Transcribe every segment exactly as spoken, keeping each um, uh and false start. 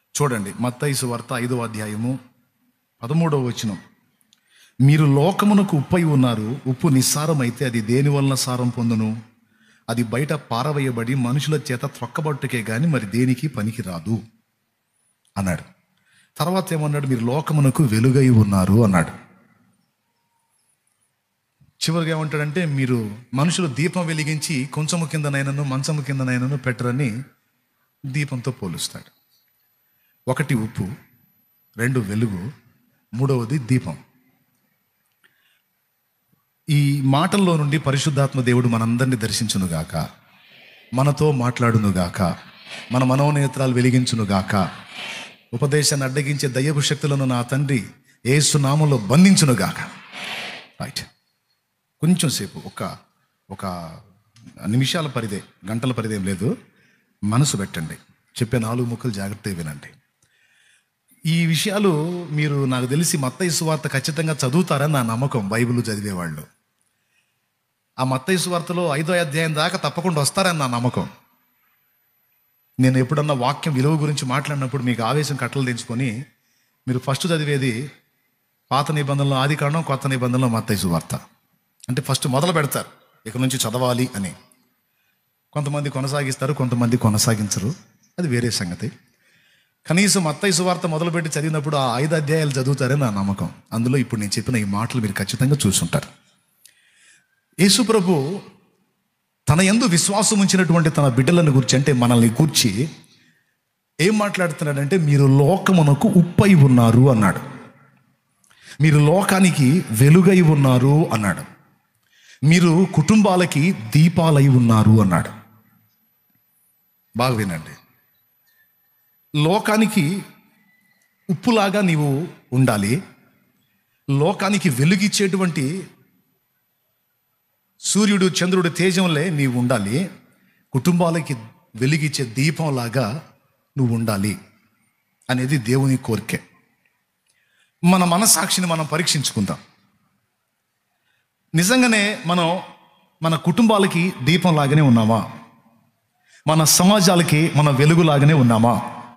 చూడండి, మత్తయి సువార్త ఐదవ అధ్యాయము పదమూడవ వచనం. మీరు లోకమునకు ఉప్పై ఉన్నారు. ఉప్పు నిస్సారమైతే అది దేని వలన సారం పొందును? అది బయట పారవేయబడి మనుషుల చేత త్రొక్కబట్టుకే గాని మరి దేనికి పనికి రాదు అన్నాడు. తర్వాత ఏమన్నాడు? మీరు లోకమునకు వెలుగై ఉన్నారు అన్నాడు. చివరిగా ఏమంటాడంటే, మీరు మనుషులు దీపం వెలిగించి కొంచెము కిందనైనను మంచము కిందనైనను పెట్టరని దీపంతో పోలుస్తాడు. ఒకటి ఉప్పు, రెండు వెలుగు, మూడవది దీపం. ఈ మాటల్లో నుండి పరిశుద్ధాత్మ దేవుడు మనందరినీ దర్శించునుగాక, మనతో మాట్లాడునుగాక, మన మనోనేత్రాలు వెలిగించునుగాక, ఉపదేశాన్ని అడ్డగించే దయ్యపు శక్తులను నా తండ్రి యేసు నామములో బంధించునుగాక. రైట్, కొంచెం సేపు ఒక ఒక నిమిషాల పరిదే, గంటల పరిదేం లేదు, మనసు పెట్టండి. చెప్పే నాలుగు ముక్కలు జాగ్రత్తగా వినండి. ఈ విషయాలు మీరు నాకు తెలిసి మత్తయి సువార్త ఖచ్చితంగా చదువుతారని నా నమ్మకం. బైబిల్ చదివేవాళ్ళు ఆ మత్తయి సువార్తలో ఐదో అధ్యాయం దాకా తప్పకుండా వస్తారని నా నమ్మకం. నేను ఎప్పుడన్నా వాక్యం విలువ గురించి మాట్లాడినప్పుడు మీకు ఆవేశం కట్టలు తెంచుకొని మీరు ఫస్ట్ చదివేది పాత నిబంధనలో ఆది కాండం, కొత్త నిబంధనలో మత్తయి సువార్త. అంటే ఫస్ట్ మొదలు పెడతారు ఇక నుంచి చదవాలి అని. కొంతమంది కొనసాగిస్తారు, కొంతమంది కొనసాగించరు, అది వేరే సంగతి. కనీసం మత్తయి సువార్త మొదలుపెట్టి చదివినప్పుడు ఆ ఐదు అధ్యాయాలు చదువుతారని నా నమ్మకం. అందులో ఇప్పుడు నేను చెప్పిన ఈ మాటలు మీరు ఖచ్చితంగా చూసుంటారు. యేసు ప్రభు తన యందు విశ్వాసం ఉంచినటువంటి తన బిడ్డలను గురించి, అంటే మనల్ని గూర్చి ఏం మాట్లాడుతున్నాడంటే, మీరు లోకమునకు ఉప్పై ఉన్నారు అన్నాడు. మీరు లోకానికి వెలుగై ఉన్నారు అన్నాడు. మీరు కుటుంబాలకి దీపాలై ఉన్నారు అన్నాడు. బాగా వినండి. లోకానికి ఉప్పులాగా నీవు ఉండాలి. లోకానికి వెలుగిచ్చేటువంటి సూర్యుడు చంద్రుడు తేజంలే నీవు ఉండాలి. కుటుంబాలకి వెలుగిచ్చే దీపంలాగా నువ్వు ఉండాలి అనేది దేవుని కోరికే. మన మనస్సాక్షిని మనం పరీక్షించుకుందాం. నిజంగానే మనం మన కుటుంబాలకి దీపంలాగానే ఉన్నామా? మన సమాజాలకి మన వెలుగులాగానే ఉన్నామా?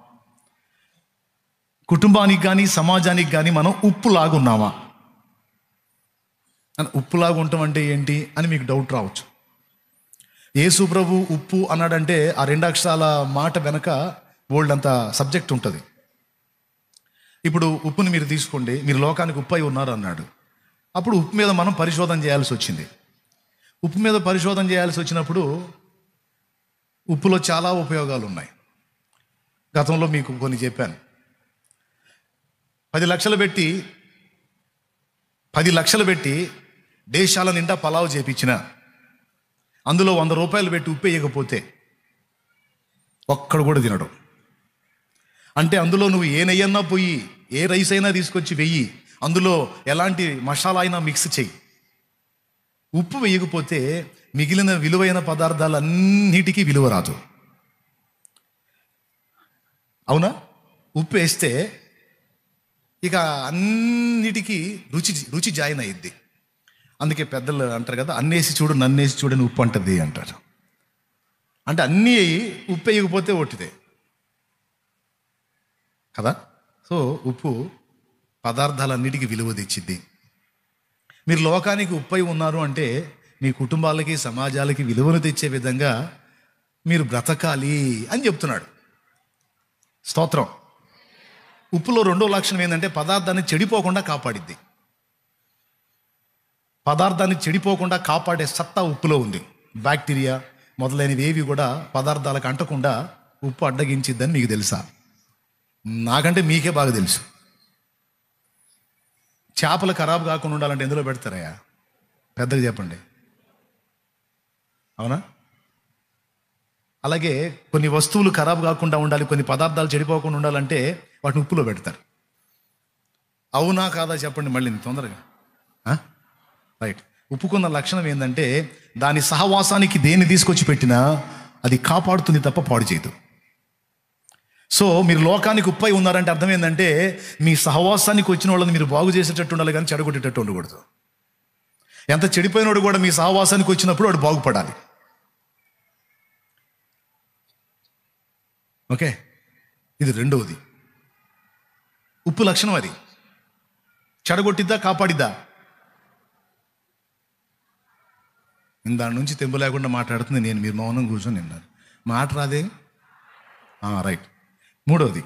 కుటుంబానికి కానీ సమాజానికి కానీ మనం ఉప్పులాగా ఉన్నామా? ఉప్పులాగా ఉంటాం అంటే ఏంటి అని మీకు డౌట్ రావచ్చు. యేసు ప్రభు ఉప్పు అన్నాడంటే ఆ రెండు అక్షరాల మాట వెనక బోల్డ్ అంత సబ్జెక్ట్ ఉంటుంది. ఇప్పుడు ఉప్పుని మీరు తీసుకోండి, మీరు లోకానికి ఉప్పు అయి ఉన్నారు అన్నాడు. అప్పుడు ఉప్పు మీద మనం పరిశోధన చేయాల్సి వచ్చింది. ఉప్పు మీద పరిశోధన చేయాల్సి వచ్చినప్పుడు ఉప్పులో చాలా ఉపయోగాలు ఉన్నాయి. గతంలో మీకు కొన్ని చెప్పాను. పది లక్షలు పెట్టి పది లక్షలు పెట్టి దేశాల నిండా పలావ్ చేపించిన అందులో వంద రూపాయలు పెట్టి ఉప్పు వేయకపోతే ఒక్కడు కూడా తినడం. అంటే అందులో నువ్వు ఏ నెయ్యన్నా పోయి ఏ రైస్ అయినా తీసుకొచ్చి వెయ్యి, అందులో ఎలాంటి మసాలా అయినా మిక్స్ చెయ్యి, ఉప్పు వేయకపోతే మిగిలిన విలువైన పదార్థాలన్నిటికీ విలువ రాదు. అవునా? ఉప్పు వేస్తే ఇక అన్నిటికీ రుచి రుచి జాయిన్ అయ్యిద్ది. అందుకే పెద్దలు అంటారు కదా, అన్నేసి చూడు నన్నేసి చూడని ఉప్పు అంటది అంటారు. అంటే అన్నీ ఉప్పు వేయకపోతే ఒట్టిదే కదా. సో ఉప్పు పదార్థాలన్నిటికీ విలువ తెచ్చిద్ది. మీరు లోకానికి ఉప్పై ఉన్నారు అంటే మీ కుటుంబాలకి సమాజాలకి విలువను తెచ్చే విధంగా మీరు బ్రతకాలి అని చెప్తున్నాడు. స్తోత్రం. ఉప్పులో రెండో లక్షణం ఏంటంటే పదార్థాన్ని చెడిపోకుండా కాపాడిద్ది. పదార్థాన్ని చెడిపోకుండా కాపాడే సత్తా ఉప్పులో ఉంది. బ్యాక్టీరియా మొదలైనవి ఏవి కూడా పదార్థాలకు అంటకుండా ఉప్పు అడ్డగించిద్దని మీకు తెలుసా? నాకంటే మీకే బాగా తెలుసు. చేపలు ఖరాబు కాకుండా ఉండాలంటే ఎందులో పెడతారయ్యా? పెద్దగా చెప్పండి. అవునా? అలాగే కొన్ని వస్తువులు ఖరాబు కాకుండా ఉండాలి, కొన్ని పదార్థాలు చెడిపోకుండా ఉండాలంటే వాటిని ఉప్పులో పెడతారు. అవునా కాదా చెప్పండి మళ్ళీ తొందరగా. రైట్. ఉప్పుకున్న లక్షణం ఏంటంటే దాని సహవాసానికి దేన్ని తీసుకొచ్చి పెట్టినా అది కాపాడుతుంది తప్ప పాడు చేయదు. సో మీరు లోకానికి ఉప్పై ఉన్నారంటే అర్థం ఏంటంటే మీ సహవాసానికి వచ్చిన వాళ్ళని మీరు బాగు చేసేటట్టు ఉండాలి, కానీ చెడగొట్టేటట్టు ఉండకూడదు. ఎంత చెడిపోయినోడు కూడా మీ సహవాసానికి వచ్చినప్పుడు వాడు బాగుపడాలి. ఓకే, ఇది రెండవది. ఉప్పు లక్షణం అది. చెడగొట్టిద్దా కాపాడిద్దా? నేను దాని నుంచి తెంపు లేకుండా మాట్లాడుతుంది నేను, మీరు మౌనం కూర్చొని నిన్నారు. మాట రాదే? రైట్. మూడవది,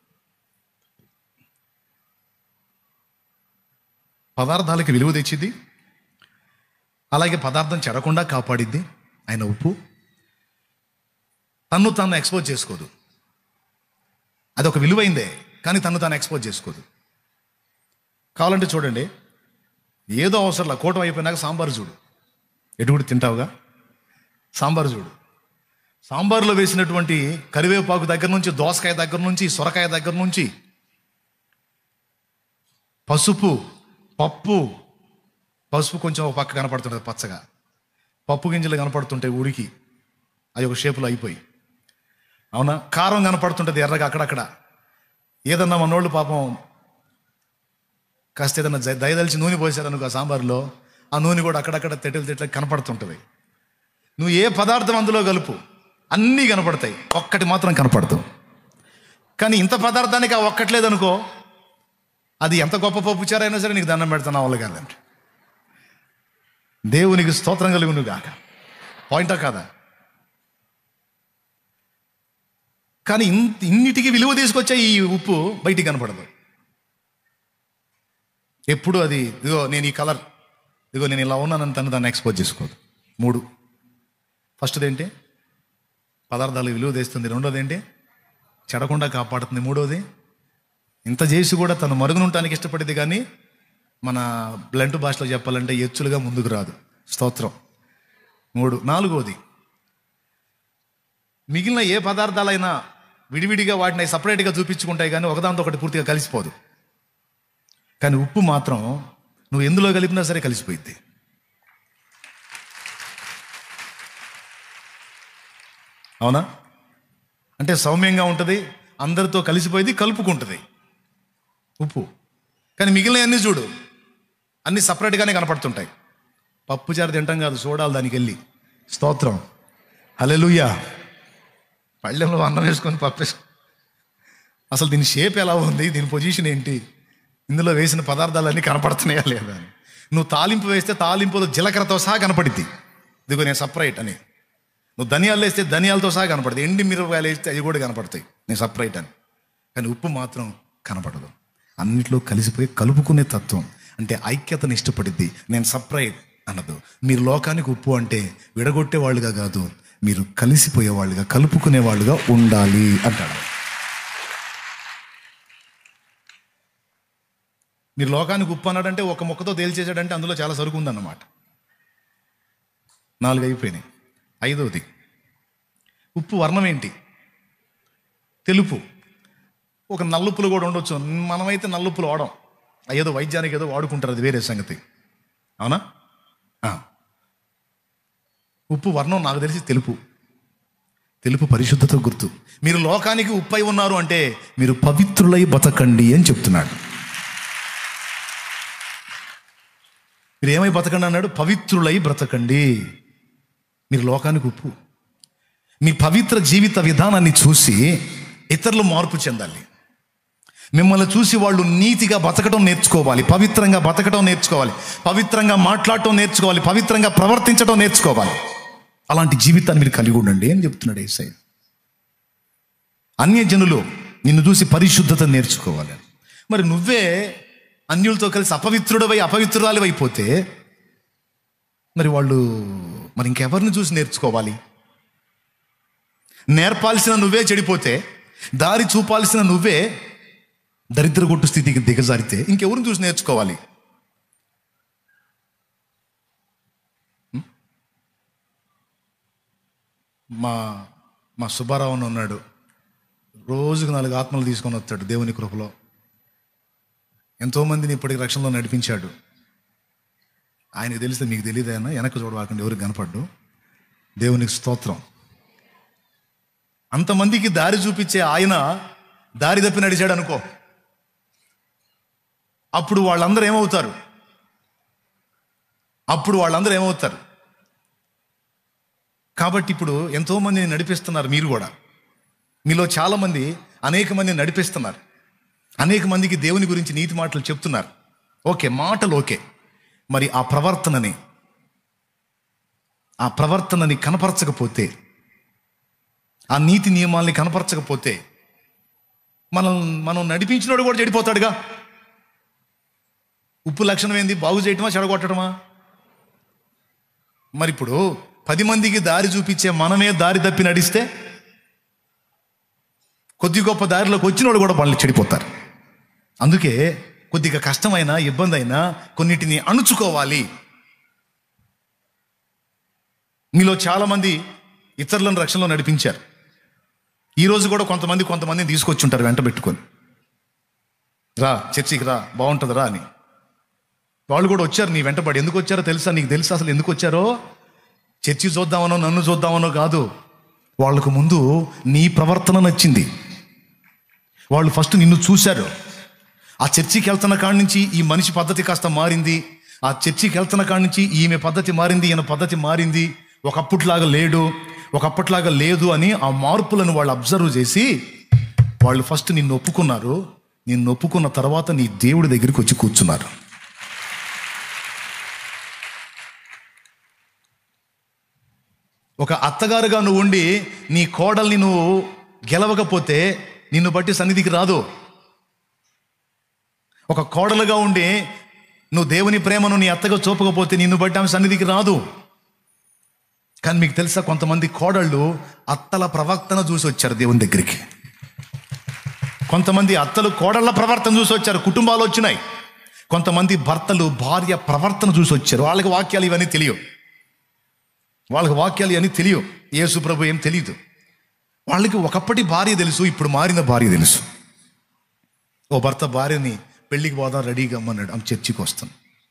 పదార్థాలకి విలువ తెచ్చిద్ది, అలాగే పదార్థం చెడకుండా కాపాడిద్ది. ఆయన ఉప్పు తన్ను తాను ఎక్స్పోజ్ చేసుకోదు. అదొక విలువైందే, కానీ తన్ను తాను ఎక్స్పోజ్ చేసుకోదు. కావాలంటే చూడండి, ఏదో అవసరంలా కూటం అయిపోయినాక సాంబారు చూడు, ఎటు కూడా తింటావుగా, సాంబారు చూడు. సాంబారులో వేసినటువంటి కరివేపాకు దగ్గర నుంచి, దోసకాయ దగ్గర నుంచి, సొరకాయ దగ్గర నుంచి, పసుపు, పప్పు పసుపు కొంచెం ఒక పక్క కనపడుతుంటుంది పచ్చగా, పప్పు గింజలు కనపడుతుంటాయి ఉడికి, అవి ఒక షేపులో అయిపోయి, అవునా. కారం కనపడుతుంటుంది ఎర్రగా అక్కడక్కడ. ఏదన్నా మనోళ్ళు పాపం కాస్త ఏదన్నా దయదలిచి నూనె పోసారనుకో ఆ సాంబార్లో, ఆ నూనె కూడా అక్కడక్కడ తెట్టలు తెట్ల కనపడుతుంటుంది. నువ్వు ఏ పదార్థం అందులో కలుపు అన్నీ కనపడతాయి, ఒక్కటి మాత్రం కనపడతావు. కానీ ఇంత పదార్థానికి ఆ ఒక్కట్లేదనుకో, అది ఎంత గొప్ప పప్పు చారైనా సరే నీకు దండం పెడతాను వాళ్ళు కాదంటే. దేవునికి స్తోత్రం కలుగును గాక. పాయింటా కాదా? కానీ ఇంత ఇన్నిటికీ విలువ తీసుకొచ్చే ఈ ఉప్పు బయటికి కనపడదు. ఎప్పుడు అది ఇదిగో నేను ఈ కలర్, ఇదిగో నేను ఇలా ఉన్నానని తను దాన్ని ఎక్స్పోజ్ చేసుకోదు. మూడు, ఫస్ట్ది ఏంటి? పదార్థాలు విలువ తెస్తుంది. రెండోది ఏంటి? చెడకుండా కాపాడుతుంది. మూడోది, ఇంత చేసి కూడా తను మరుగునుంటానికి ఇష్టపడేది, కానీ మన బ్లంట్ భాషలో చెప్పాలంటే ఎచ్చులుగా ముందుకు రాదు. స్తోత్రం. మూడు. నాలుగోది, మిగిలిన ఏ పదార్థాలైనా విడివిడిగా వాటిని సపరేట్గా చూపించుకుంటాయి, కానీ ఒకదాంతో ఒకటి పూర్తిగా కలిసిపోదు. కానీ ఉప్పు మాత్రం నువ్వు ఎందులో కలిపినా సరే కలిసిపోయింది. అవునా? అంటే సౌమ్యంగా ఉంటుంది, అందరితో కలిసిపోయింది, కలుపుకుంటుంది ఉప్పు. కానీ మిగిలిన అన్నీ చూడు, అన్నీ సపరేట్గానే కనపడుతుంటాయి. పప్పు చారు తింటాం కాదు, చూడాలి దానికి వెళ్ళి. స్తోత్రం. హల్లెలూయా. పళ్ళెంలో అన్నం వేసుకొని పప్పు వేసుకొని, అసలు దీని షేప్ ఎలా ఉంది, దీని పొజిషన్ ఏంటి, ఇందులో వేసిన పదార్థాలన్నీ కనపడుతున్నాయా లేదా అని. నువ్వు తాలింపు వేస్తే తాలింపులో జీలకర్రతో సహా కనపడిద్ది, ఇదిగో నేను సపరేట్ అని. నువ్వు ధనియాలు వేస్తే ధనియాలతో సహా కనపడుతుంది, ఎండి మిరపకాయలు వేస్తే అవి కూడా కనపడతాయి, నేను సపరేట్ అని. కానీ ఉప్పు మాత్రం కనపడదు. అన్నిట్లో కలిసిపోయి కలుపుకునే తత్వం, అంటే ఐక్యతను ఇష్టపడిద్ది. నేను సపరేట్ అన్నదు. మీరు లోకానికి ఉప్పు అంటే విడగొట్టే వాళ్ళుగా కాదు, మీరు కలిసిపోయే వాళ్ళుగా, కలుపుకునే వాళ్ళుగా ఉండాలి అంటాడు. మీరు లోకానికి ఉప్పు అన్నాడంటే ఒక మొక్కతో తేల్చేసాడంటే అందులో చాలా సరుకు ఉందన్నమాట. నాలుగు అయిపోయినాయి. ఐదవది, ఉప్పు వర్ణం ఏంటి? తెలుపు. ఒక నల్లుప్పులు కూడా ఉండొచ్చు, మనమైతే నల్లుప్పులు వాడం, ఏదో వైద్యానికి ఏదో వాడుకుంటారు, అది వేరే సంగతి. అవునా? ఉప్పు వర్ణం నాకు తెలిసి తెలుపు. తెలుపు పరిశుద్ధత గుర్తు. మీరు లోకానికి ఉప్పై ఉన్నారు అంటే మీరు పవిత్రులై బతకండి అని చెప్తున్నాడు. మీరు ఏమై బతకండి అన్నాడు? పవిత్రులై బ్రతకండి. మీరు లోకానికి ఉప్పు. మీ పవిత్ర జీవిత విధానాన్ని చూసి ఇతరులు మార్పు చెందాలి. మిమ్మల్ని చూసి వాళ్ళు నీతిగా బతకడం నేర్చుకోవాలి, పవిత్రంగా బతకడం నేర్చుకోవాలి, పవిత్రంగా మాట్లాడటం నేర్చుకోవాలి, పవిత్రంగా ప్రవర్తించడం నేర్చుకోవాలి. అలాంటి జీవితాన్ని మీరు కలిగి ఉండండి అని చెప్తున్నాడు యేసయ్య. అన్యజనులు నిన్ను చూసి పరిశుద్ధత నేర్చుకోవాలి. మరి నువ్వే అన్యులతో కలిసి అపవిత్రుడవై అపవిత్రురాలు అయిపోతే మరి వాళ్ళు మరి ఇంకెవరిని చూసి నేర్చుకోవాలి? నేర్పాల్సిన నువ్వే చెడిపోతే, దారి చూపాల్సిన నువ్వే దరిద్రగొట్టు స్థితికి దిగజారితే ఇంకెవరిని చూసి నేర్చుకోవాలి? మా మా సుబ్బారావు అని ఉన్నాడు, రోజుకు నాలుగు ఆత్మలు తీసుకొని వస్తాడు దేవుని కృపలో. ఎంతోమందిని ఇప్పటికి రక్షణలో నడిపించాడు. ఆయనకు తెలిస్తే మీకు తెలియదేనా? వెనక చూడవాకండి, ఎవరికి కనపడ్డు. దేవునికి స్తోత్రం. అంతమందికి దారి చూపించే ఆయన దారి తప్పి నడిచాడు అనుకో, అప్పుడు వాళ్ళందరూ ఏమవుతారు? అప్పుడు వాళ్ళందరూ ఏమవుతారు? కాబట్టి ఇప్పుడు ఎంతోమందిని నడిపిస్తున్నారు. మీరు కూడా, మీలో చాలామంది అనేక మందిని నడిపిస్తున్నారు. అనేక మందికి దేవుని గురించి నీతి మాటలు చెప్తున్నారు. ఓకే, మాటలు ఓకే, మరి ఆ ప్రవర్తనని ఆ ప్రవర్తనని కనపరచకపోతే, ఆ నీతి నియమాల్ని కనపరచకపోతే మనం మనం నడిపించినోడు కూడా చెడిపోతాడుగా. ఉప్పు లక్షణం ఏంది? బాగు చేయటమా, చెడగొట్టడమా? మరి ఇప్పుడు పది మందికి దారి చూపించే మనమే దారి తప్పి నడిస్తే కొద్ది గొప్ప దారిలోకి వచ్చినోడు కూడా వాళ్ళు చెడిపోతారు. అందుకే కొద్దిగా కష్టమైనా ఇబ్బంది అయినా కొన్నిటిని అణుచుకోవాలి. మీలో చాలామంది ఇతరులను రక్షణలో నడిపించారు. ఈరోజు కూడా కొంతమంది కొంతమందిని తీసుకొచ్చి ఉంటారు వెంట పెట్టుకొని, రా చర్చికి రా, బాగుంటుంది రా అని. వాళ్ళు కూడా వచ్చారు నీ వెంటబడి. ఎందుకు వచ్చారో తెలుసా? నీకు తెలుసా అసలు ఎందుకు వచ్చారో? చర్చి చూద్దామనో నన్ను చూద్దామనో కాదు. వాళ్ళకు ముందు నీ ప్రవర్తన నచ్చింది. వాళ్ళు ఫస్ట్ నిన్ను చూశారు. ఆ చర్చికి వెళ్తున్న కాడి నుంచి ఈ మనిషి పద్ధతి కాస్త మారింది, ఆ చర్చికి వెళ్తున్న కాడి నుంచి ఈమె పద్ధతి మారింది, ఈయన పద్ధతి మారింది, ఒకప్పట్లాగా లేడు, ఒకప్పట్లాగా లేదు అని ఆ మార్పులను వాళ్ళు అబ్జర్వ్ చేసి వాళ్ళు ఫస్ట్ నిన్ను ఒప్పుకున్నారు. నిన్ను ఒప్పుకున్న తర్వాత నీ దేవుడి దగ్గరికి వచ్చి కూర్చున్నారు. ఒక అత్తగారుగా నువ్వు ఉండి నీ కోడల్ని నువ్వు గెలవకపోతే నిన్ను బట్టి సన్నిధికి రాదు. ఒక కోడలుగా ఉండి నువ్వు దేవుని ప్రేమను నీ అత్తగా చూపకపోతే నిన్ను బట్టి ఆమె సన్నిధికి రాదు. కానీ మీకు తెలుసా, కొంతమంది కోడళ్ళు అత్తల ప్రవర్తన చూసి వచ్చారు దేవుని దగ్గరికి. కొంతమంది అత్తలు కోడళ్ళ ప్రవర్తన చూసి వచ్చారు, కుటుంబాలు వచ్చినాయి. కొంతమంది భర్తలు భార్య ప్రవర్తన చూసి వచ్చారు. వాళ్ళకి వాక్యాలు ఇవన్నీ తెలియవు, వాళ్ళకి వాక్యాలు ఇవన్నీ తెలియవు. యేసు ప్రభు ఏం తెలియదు వాళ్ళకి. ఒకప్పటి భార్య తెలుసు, ఇప్పుడు మారిన భార్య తెలుసు. ఓ భర్త భార్యని పెళ్ళికి పోదాం రెడీగా అమ్మన్నాడు, ఆమె చర్చికి వస్తాను.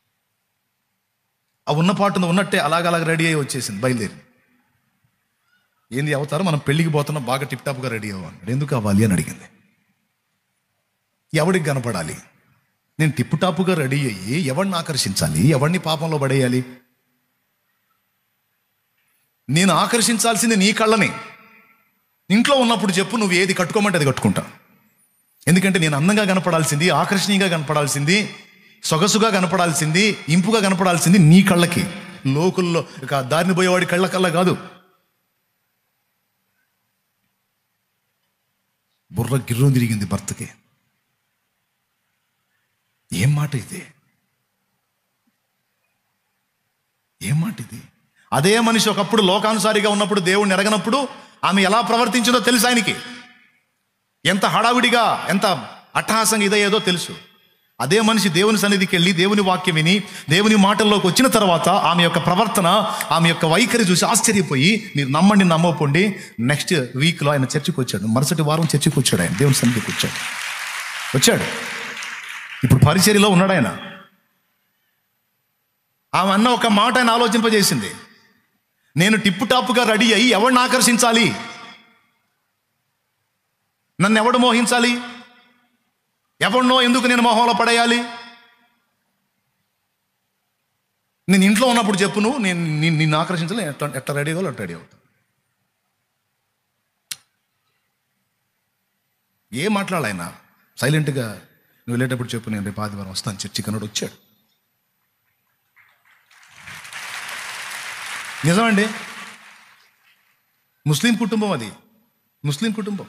ఆ ఉన్న పాటును ఉన్నట్టే అలాగలాగ రెడీ అయ్యి వచ్చేసింది, బయలుదేరి. ఏంది అవుతారు, మనం పెళ్ళికి పోతున్నాం, బాగా టిప్ టాప్గా రెడీ అవ్వన్నాడు. ఎందుకు అవ్వాలి అని అడిగింది. ఎవడికి కనపడాలి? నేను టిప్ టాప్గా రెడీ అయ్యి ఎవరిని ఆకర్షించాలి, ఎవరిని పాపంలో పడేయాలి? నేను ఆకర్షించాల్సింది నీ కళ్ళని. ఇంట్లో ఉన్నప్పుడు చెప్పు, నువ్వు ఏది కట్టుకోమంటే అది కట్టుకుంటా. ఎందుకంటే నేను అందంగా కనపడాల్సింది, ఆకర్షణీయంగా కనపడాల్సింది, సొగసుగా కనపడాల్సింది, ఇంపుగా కనపడాల్సింది నీ కళ్ళకి. లోకుల్లో దారిని పోయేవాడి కళ్ళ కళ్ళ కాదు. బుర్ర గిర్రం తిరిగింది భర్తకి. ఏం మాట ఇది, ఏం మాట ఇది? అదే మనిషి ఒకప్పుడు లోకానుసారిగా ఉన్నప్పుడు, దేవుడిని ఎరగనప్పుడు ఆమె ఎలా ప్రవర్తించిందో తెలుసు ఆయనకి. ఎంత హడావిడిగా, ఎంత అట్టహాసంగా ఇదయ్యేదో తెలుసు. అదే మనిషి దేవుని సన్నిధికి వెళ్ళి దేవుని వాక్యం విని దేవుని మాటల్లోకి వచ్చిన తర్వాత ఆమె యొక్క ప్రవర్తన, ఆమె యొక్క వైఖరి చూసి ఆశ్చర్యపోయి, మీరు నమ్మండి నమ్మకపోండి, నెక్స్ట్ వీక్లో ఆయన చర్చికి వచ్చాడు. మరుసటి వారం చర్చికి వచ్చాడు, ఆయన దేవుని సన్నిధికి వచ్చాడు వచ్చాడు ఇప్పుడు పరిచర్యలో ఉన్నాడు ఆయన. ఆమె అన్న ఒక మాట ఆయన ఆలోచింపజేసింది. నేను టిప్పు టాప్గా రెడీ అయ్యి ఎవరిని ఆకర్షించాలి, నన్ను ఎవడు మోహించాలి, ఎవరినో ఎందుకు నేను మోహంలో పడేయాలి? నేను ఇంట్లో ఉన్నప్పుడు చెప్పు, నువ్వు నేను నిన్ను ఆకర్షించాలి, ఎట్లా ఎట్లా రెడీ అవ్వాలి అట్లా రెడీ అవుతా. ఏం మాట్లాడాలి ఆయన? సైలెంట్గా నువ్వు వెళ్ళేటప్పుడు చెప్పు, నేను రేపు ఆదివారం వస్తాను చర్చికి అన్నాడు. వచ్చాడు. నిజమండి, ముస్లిం కుటుంబం, అది ముస్లిం కుటుంబం.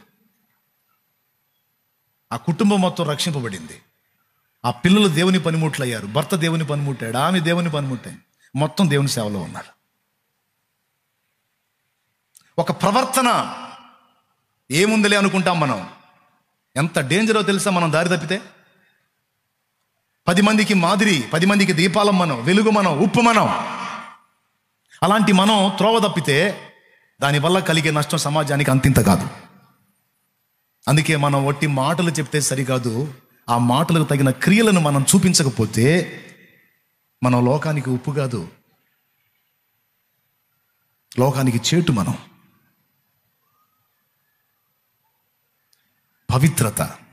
ఆ కుటుంబం మొత్తం రక్షింపబడింది. ఆ పిల్లలు దేవుని పనిముట్లు అయ్యారు. భర్త దేవుని పనిముట్టాడు, ఆమె దేవుని పనిముట్టాయి, మొత్తం దేవుని సేవలో ఉన్నారు. ఒక ప్రవర్తన ఏముందిలే అనుకుంటాం మనం. ఎంత డేంజరో తెలుసా మనం దారి తప్పితే? పది మందికి మాదిరి, పది మందికి దీపాలం మనం, వెలుగు మనం, ఉప్పు మనం. అలాంటి మనం త్రోవ తప్పితే దానివల్ల కలిగే నష్టం సమాజానికి అంతింత కాదు. అందుకే మనం ఒట్టి మాటలు చెప్తే సరికాదు, ఆ మాటలకు తగిన క్రియలను మనం చూపించకపోతే మనం లోకానికి ఉప్పు కాదు, లోకానికి చేటు. మనం పవిత్రత,